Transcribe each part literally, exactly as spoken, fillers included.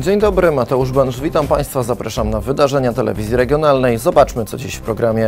Dzień dobry, Mateusz Bensz, witam Państwa, zapraszam na wydarzenia telewizji regionalnej. Zobaczmy, co dziś w programie.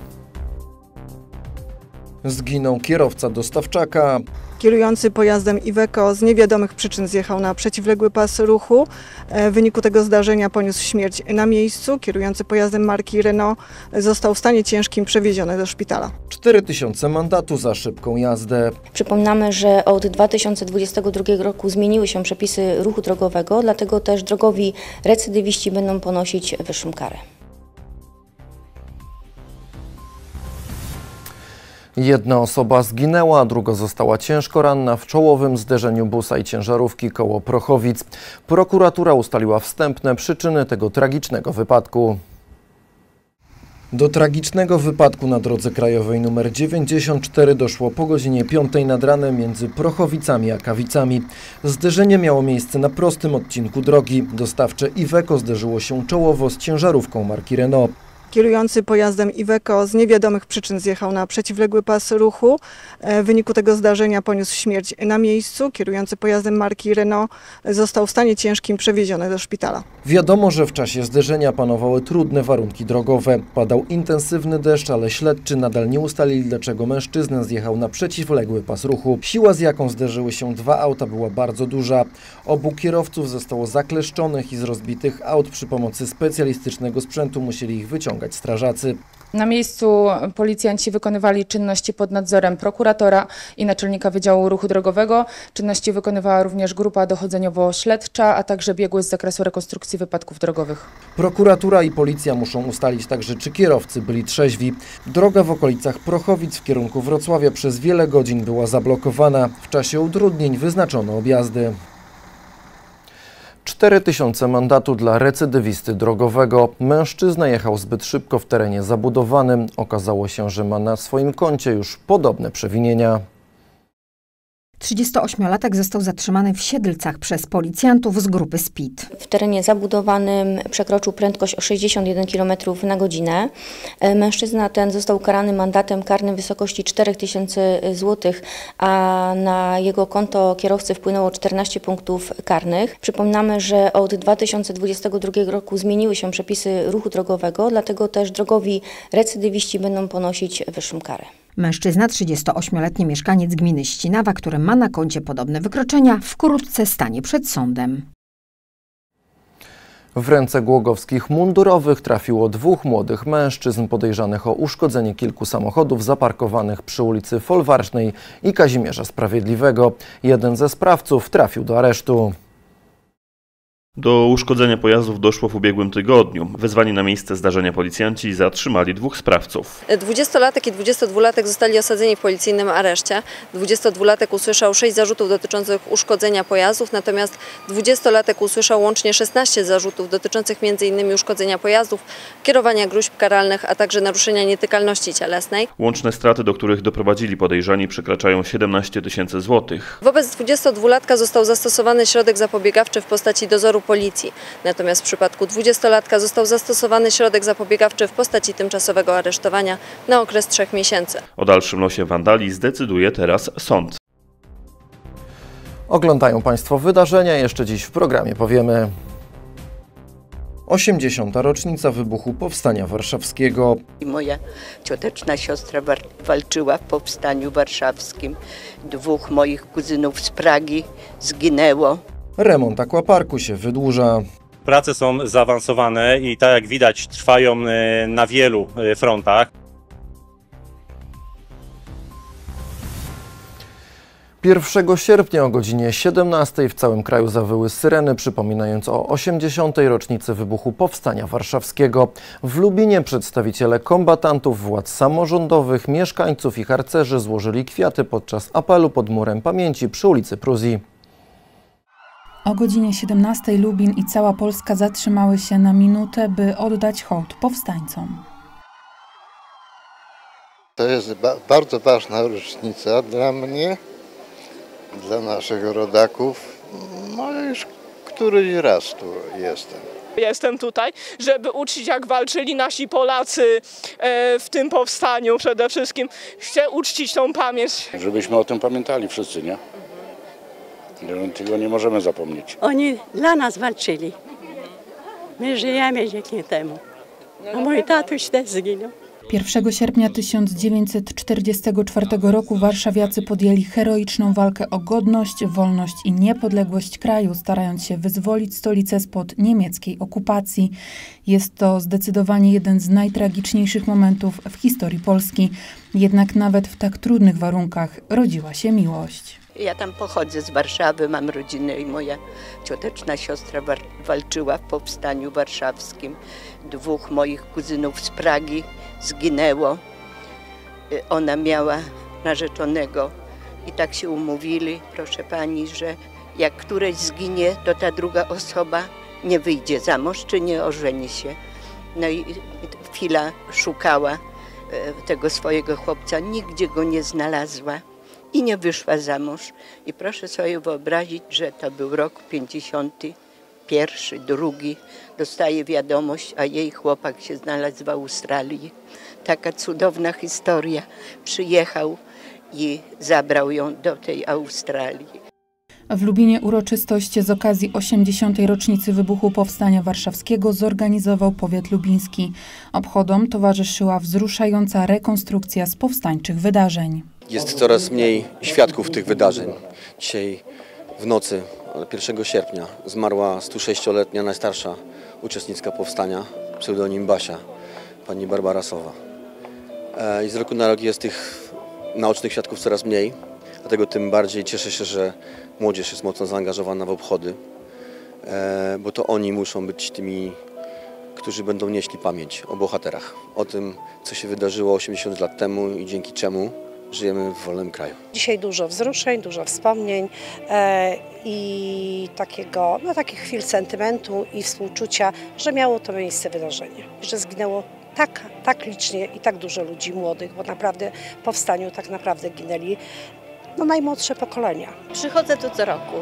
Zginął kierowca dostawczaka. Kierujący pojazdem Iveco z niewiadomych przyczyn zjechał na przeciwległy pas ruchu. W wyniku tego zdarzenia poniósł śmierć na miejscu. Kierujący pojazdem marki Renault został w stanie ciężkim przewieziony do szpitala. cztery tysiące mandatu za szybką jazdę. Przypominamy, że od dwa tysiące dwudziestego drugiego roku zmieniły się przepisy ruchu drogowego, dlatego też drogowi recydywiści będą ponosić wyższą karę. Jedna osoba zginęła, druga została ciężko ranna w czołowym zderzeniu busa i ciężarówki koło Prochowic. Prokuratura ustaliła wstępne przyczyny tego tragicznego wypadku. Do tragicznego wypadku na drodze krajowej nr dziewięćdziesiąt cztery doszło po godzinie piątej nad ranem między Prochowicami a Kawicami. Zderzenie miało miejsce na prostym odcinku drogi. Dostawcze Iveco zderzyło się czołowo z ciężarówką marki Renault. Kierujący pojazdem Iveco z niewiadomych przyczyn zjechał na przeciwległy pas ruchu. W wyniku tego zdarzenia poniósł śmierć na miejscu. Kierujący pojazdem marki Renault został w stanie ciężkim przewieziony do szpitala. Wiadomo, że w czasie zderzenia panowały trudne warunki drogowe. Padał intensywny deszcz, ale śledczy nadal nie ustalili, dlaczego mężczyzna zjechał na przeciwległy pas ruchu. Siła, z jaką zderzyły się dwa auta, była bardzo duża. Obu kierowców zostało zakleszczonych i z rozbitych aut przy pomocy specjalistycznego sprzętu musieli ich wyciągać strażacy. Na miejscu policjanci wykonywali czynności pod nadzorem prokuratora i naczelnika Wydziału Ruchu Drogowego. Czynności wykonywała również grupa dochodzeniowo-śledcza, a także biegły z zakresu rekonstrukcji wypadków drogowych. Prokuratura i policja muszą ustalić także, czy kierowcy byli trzeźwi. Droga w okolicach Prochowic w kierunku Wrocławia przez wiele godzin była zablokowana. W czasie utrudnień wyznaczono objazdy. cztery tysiące mandatu dla recydywisty drogowego. Mężczyzna jechał zbyt szybko w terenie zabudowanym. Okazało się, że ma na swoim koncie już podobne przewinienia. trzydziestoośmiolatek został zatrzymany w Siedlcach przez policjantów z grupy Speed. W terenie zabudowanym przekroczył prędkość o sześćdziesiąt jeden kilometrów na godzinę. Mężczyzna ten został karany mandatem karnym w wysokości cztery tysiące złotych, a na jego konto kierowcy wpłynęło czternaście punktów karnych. Przypominamy, że od dwa tysiące dwudziestego drugiego roku zmieniły się przepisy ruchu drogowego, dlatego też drogowi recydywiści będą ponosić wyższą karę. Mężczyzna, trzydziestoośmioletni mieszkaniec gminy Ścinawa, który ma na koncie podobne wykroczenia, wkrótce stanie przed sądem. W ręce głogowskich mundurowych trafiło dwóch młodych mężczyzn podejrzanych o uszkodzenie kilku samochodów zaparkowanych przy ulicy Folwarcznej i Kazimierza Sprawiedliwego. Jeden ze sprawców trafił do aresztu. Do uszkodzenia pojazdów doszło w ubiegłym tygodniu. Wezwani na miejsce zdarzenia policjanci zatrzymali dwóch sprawców. dwudziestolatek i dwudziestodwulatek zostali osadzeni w policyjnym areszcie. dwudziestodwulatek usłyszał sześć zarzutów dotyczących uszkodzenia pojazdów, natomiast dwudziestolatek usłyszał łącznie szesnaście zarzutów dotyczących między innymi uszkodzenia pojazdów, kierowania gróźb karalnych, a także naruszenia nietykalności cielesnej. Łączne straty, do których doprowadzili podejrzani, przekraczają siedemnaście tysięcy złotych. Wobec dwudziestodwulatka został zastosowany środek zapobiegawczy w postaci dozoru policji. Natomiast w przypadku dwudziestolatka został zastosowany środek zapobiegawczy w postaci tymczasowego aresztowania na okres trzech miesięcy. O dalszym losie wandali zdecyduje teraz sąd. Oglądają Państwo wydarzenia, jeszcze dziś w programie powiemy. osiemdziesiąta rocznica wybuchu Powstania Warszawskiego. Moja cioteczna siostra walczyła w Powstaniu Warszawskim. Dwóch moich kuzynów z Pragi zginęło. Remont akwaparku się wydłuża. Prace są zaawansowane i tak jak widać trwają na wielu frontach. pierwszego sierpnia o godzinie siedemnastej w całym kraju zawyły syreny, przypominając o osiemdziesiątej rocznicy wybuchu Powstania Warszawskiego. W Lubinie przedstawiciele kombatantów, władz samorządowych, mieszkańców i harcerzy złożyli kwiaty podczas apelu pod Murem Pamięci przy ulicy Pruzji. O godzinie siedemnastej Lubin i cała Polska zatrzymały się na minutę, by oddać hołd powstańcom. To jest ba bardzo ważna rocznica dla mnie, dla naszych rodaków. No już któryś raz tu jestem. Jestem tutaj, żeby uczcić, jak walczyli nasi Polacy w tym powstaniu przede wszystkim. Chcę uczcić tą pamięć. Żebyśmy o tym pamiętali wszyscy, nie? Tego nie możemy zapomnieć. Oni dla nas walczyli. My żyjemy dzięki temu. A mój tatuś też zginął. pierwszego sierpnia tysiąc dziewięćset czterdziestego czwartego roku warszawiacy podjęli heroiczną walkę o godność, wolność i niepodległość kraju, starając się wyzwolić stolicę spod niemieckiej okupacji. Jest to zdecydowanie jeden z najtragiczniejszych momentów w historii Polski. Jednak nawet w tak trudnych warunkach rodziła się miłość. Ja tam pochodzę z Warszawy, mam rodzinę i moja cioteczna siostra walczyła w powstaniu warszawskim. Dwóch moich kuzynów z Pragi zginęło. Ona miała narzeczonego i tak się umówili, proszę pani, że jak któreś zginie, to ta druga osoba nie wyjdzie za mąż czy nie ożeni się. No i chwila szukała tego swojego chłopca, nigdzie go nie znalazła i nie wyszła za mąż. I proszę sobie wyobrazić, że to był rok pięćdziesiąty pierwszy, drugi. Dostaje wiadomość, a jej chłopak się znalazł w Australii. Taka cudowna historia. Przyjechał i zabrał ją do tej Australii. W Lubinie uroczystość z okazji osiemdziesiątej rocznicy wybuchu Powstania Warszawskiego zorganizował powiat lubiński. Obchodom towarzyszyła wzruszająca rekonstrukcja z powstańczych wydarzeń. Jest coraz mniej świadków tych wydarzeń. Dzisiaj w nocy, pierwszego sierpnia, zmarła sto sześcioletnia najstarsza uczestniczka powstania, pseudonim Basia, pani Barbara Sowa. I z roku na rok jest tych naocznych świadków coraz mniej, dlatego tym bardziej cieszę się, że młodzież jest mocno zaangażowana w obchody, bo to oni muszą być tymi, którzy będą nieśli pamięć o bohaterach, o tym, co się wydarzyło osiemdziesiąt lat temu i dzięki czemu żyjemy w wolnym kraju. Dzisiaj dużo wzruszeń, dużo wspomnień e, i takiego, no, takich chwil sentymentu i współczucia, że miało to miejsce wydarzenie, że zginęło tak, tak licznie i tak dużo ludzi młodych, bo naprawdę w powstaniu tak naprawdę ginęli no, najmłodsze pokolenia. Przychodzę tu co roku.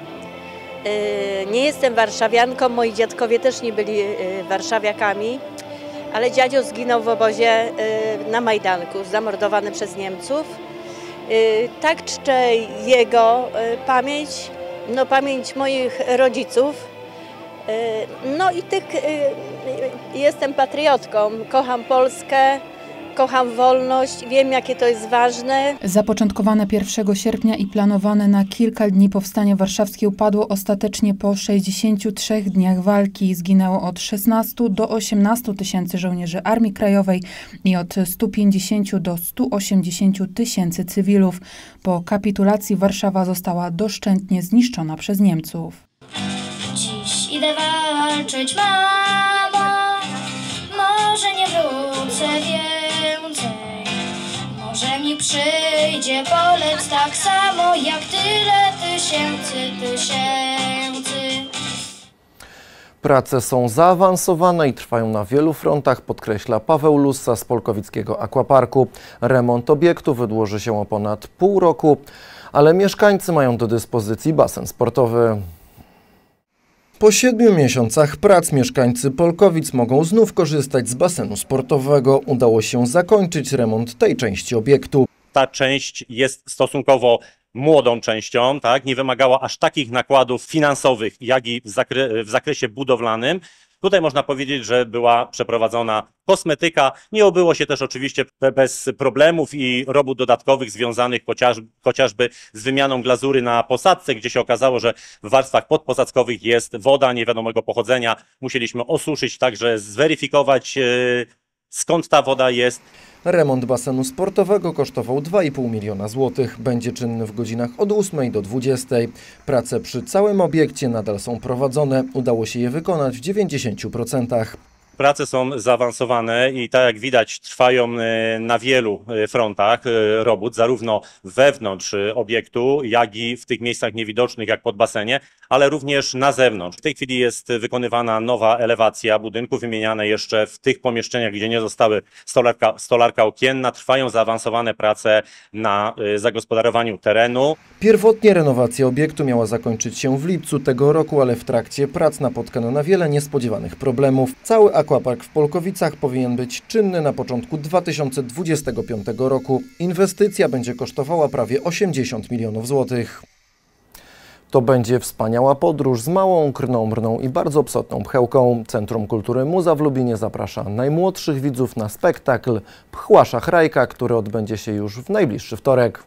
Nie jestem warszawianką, moi dziadkowie też nie byli warszawiakami, ale dziadzio zginął w obozie na Majdanku, zamordowany przez Niemców. Tak czczę jego pamięć, no pamięć moich rodziców. No i tych, jestem patriotką, kocham Polskę, kocham wolność, wiem jakie to jest ważne. Zapoczątkowane pierwszego sierpnia i planowane na kilka dni powstanie warszawskie upadło ostatecznie po sześćdziesięciu trzech dniach walki. Zginęło od szesnastu do osiemnastu tysięcy żołnierzy Armii Krajowej i od stu pięćdziesięciu do stu osiemdziesięciu tysięcy cywilów. Po kapitulacji Warszawa została doszczętnie zniszczona przez Niemców. Dziś idę walczyć, mamo, może nie wrócę więcej, może mi przyjdzie polec tak samo jak tyle tysięcy, tysięcy. Prace są zaawansowane i trwają na wielu frontach, podkreśla Paweł Lussa z Polkowickiego Aquaparku. Remont obiektu wydłuży się o ponad pół roku, ale mieszkańcy mają do dyspozycji basen sportowy. Po siedmiu miesiącach prac mieszkańcy Polkowic mogą znów korzystać z basenu sportowego. Udało się zakończyć remont tej części obiektu. Ta część jest stosunkowo młodą częścią, tak? Nie wymagała aż takich nakładów finansowych, jak i w, zakre w zakresie budowlanym. Tutaj można powiedzieć, że była przeprowadzona kosmetyka. Nie obyło się też oczywiście bez problemów i robót dodatkowych związanych chociaż, chociażby z wymianą glazury na posadzce, gdzie się okazało, że w warstwach podposadzkowych jest woda niewiadomego pochodzenia. Musieliśmy osuszyć, także zweryfikować, yy, skąd ta woda jest. Remont basenu sportowego kosztował dwa i pół miliona złotych. Będzie czynny w godzinach od ósmej do dwudziestej. Prace przy całym obiekcie nadal są prowadzone. Udało się je wykonać w dziewięćdziesięciu procentach. Prace są zaawansowane i tak jak widać trwają na wielu frontach robót, zarówno wewnątrz obiektu, jak i w tych miejscach niewidocznych jak pod basenie, ale również na zewnątrz. W tej chwili jest wykonywana nowa elewacja budynku, wymieniane jeszcze w tych pomieszczeniach, gdzie nie zostały stolarka, stolarka okienna. Trwają zaawansowane prace na zagospodarowaniu terenu. Pierwotnie renowacja obiektu miała zakończyć się w lipcu tego roku, ale w trakcie prac napotkano na wiele niespodziewanych problemów. Cały Aquapark w Polkowicach powinien być czynny na początku dwa tysiące dwudziestego piątego roku. Inwestycja będzie kosztowała prawie osiemdziesiąt milionów złotych. To będzie wspaniała podróż z małą, krnąbrną i bardzo psotną pchełką. Centrum Kultury Muza w Lubinie zaprasza najmłodszych widzów na spektakl Pchła Szachrajka, który odbędzie się już w najbliższy wtorek.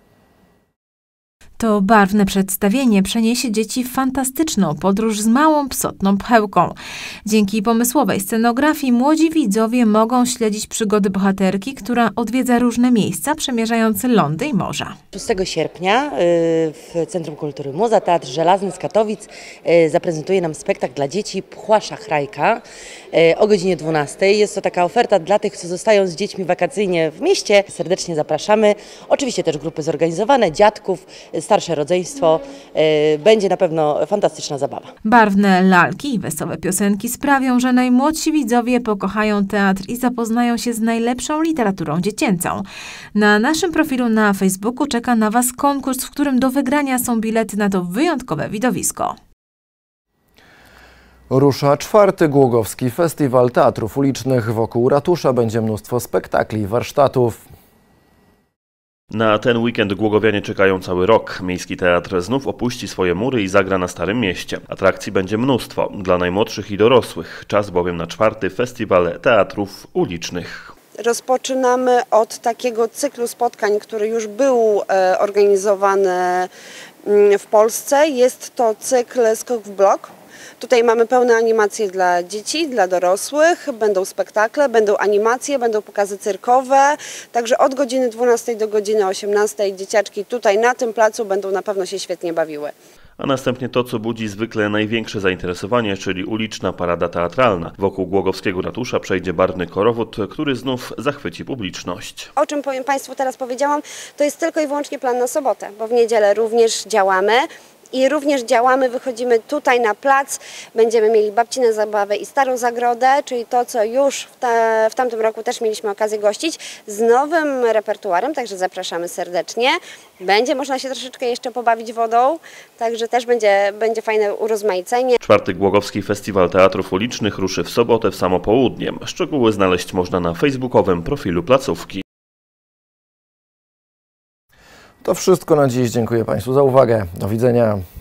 To barwne przedstawienie przeniesie dzieci w fantastyczną podróż z małą, psotną pchełką. Dzięki pomysłowej scenografii młodzi widzowie mogą śledzić przygody bohaterki, która odwiedza różne miejsca, przemierzając lądy i morza. szóstego sierpnia w Centrum Kultury Muza Teatr Żelazny z Katowic zaprezentuje nam spektakl dla dzieci Pchła Szachrajka o godzinie dwunastej. Jest to taka oferta dla tych, co zostają z dziećmi wakacyjnie w mieście. Serdecznie zapraszamy. Oczywiście też grupy zorganizowane, dziadków, starsze rodzeństwo. Będzie na pewno fantastyczna zabawa. Barwne lalki i wesołe piosenki sprawią, że najmłodsi widzowie pokochają teatr i zapoznają się z najlepszą literaturą dziecięcą. Na naszym profilu na Facebooku czeka na Was konkurs, w którym do wygrania są bilety na to wyjątkowe widowisko. Rusza czwarty Głogowski Festiwal Teatrów Ulicznych. Wokół ratusza będzie mnóstwo spektakli i warsztatów. Na ten weekend głogowianie czekają cały rok. Miejski Teatr znów opuści swoje mury i zagra na Starym Mieście. Atrakcji będzie mnóstwo, dla najmłodszych i dorosłych. Czas bowiem na czwarty Festiwal Teatrów Ulicznych. Rozpoczynamy od takiego cyklu spotkań, który już był e, organizowany w Polsce. Jest to cykl Skok w blok. Tutaj mamy pełne animacje dla dzieci, dla dorosłych, będą spektakle, będą animacje, będą pokazy cyrkowe, także od godziny dwunastej do godziny osiemnastej dzieciaczki tutaj na tym placu będą na pewno się świetnie bawiły. A następnie to, co budzi zwykle największe zainteresowanie, czyli uliczna parada teatralna. Wokół Głogowskiego ratusza przejdzie barwny korowód, który znów zachwyci publiczność. O czym powiem Państwu teraz powiedziałam, to jest tylko i wyłącznie plan na sobotę, bo w niedzielę również działamy. I również działamy, wychodzimy tutaj na plac, będziemy mieli babcinę zabawę i starą zagrodę, czyli to, co już w, ta, w tamtym roku też mieliśmy okazję gościć, z nowym repertuarem, także zapraszamy serdecznie. Będzie można się troszeczkę jeszcze pobawić wodą, także też będzie, będzie fajne urozmaicenie. Czwarty Głogowski Festiwal Teatrów Ulicznych ruszy w sobotę w samo południe. Szczegóły znaleźć można na facebookowym profilu placówki. To wszystko na dziś. Dziękuję Państwu za uwagę. Do widzenia.